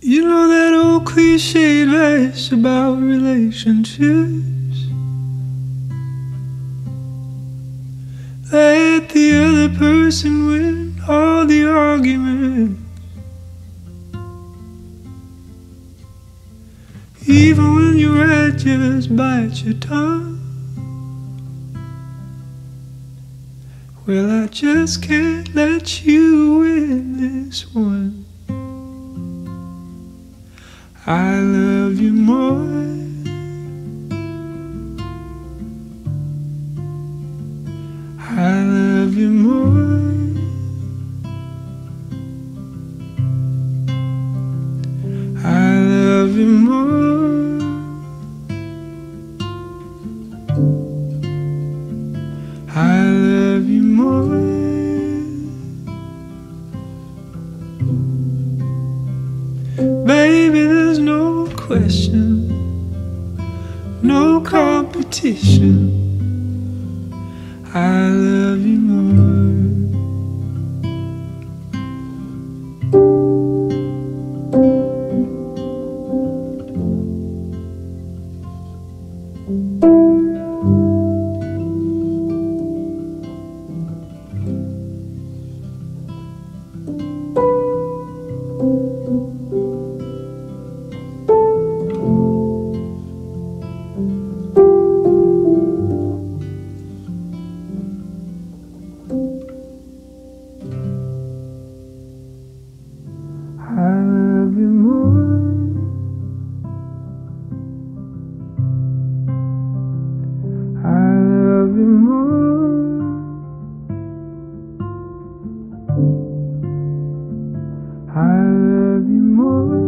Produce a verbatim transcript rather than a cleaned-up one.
You know that old cliche advice about relationships? Let the other person win all the arguments. Even when you're right, just bite your tongue. Well, I just can't let you win this one. I love you more. I love you more. I love you more. I love you more. Baby, there's no question, no competition. I love you more. I love you more. I love you more. I love you more.